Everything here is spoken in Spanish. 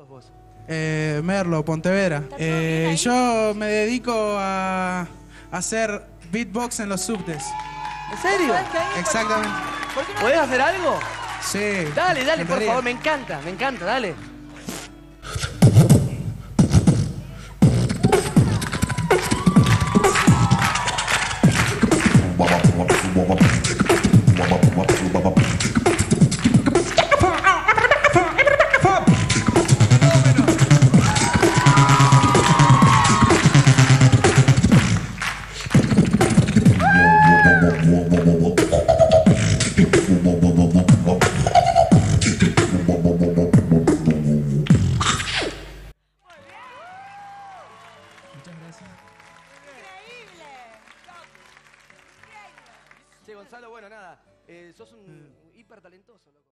sos vos? Merlo, Pontevedra. Yo me dedico a hacer beatbox en los subtes. ¿En serio? Exactamente. ¿Podés hacer algo? Sí. Dale, dale, por encantaría. favor, me encanta, dale. Muchas gracias. ¡Increíble! Che, Gonzalo, bueno, nada, sos un hiper talentoso, loco.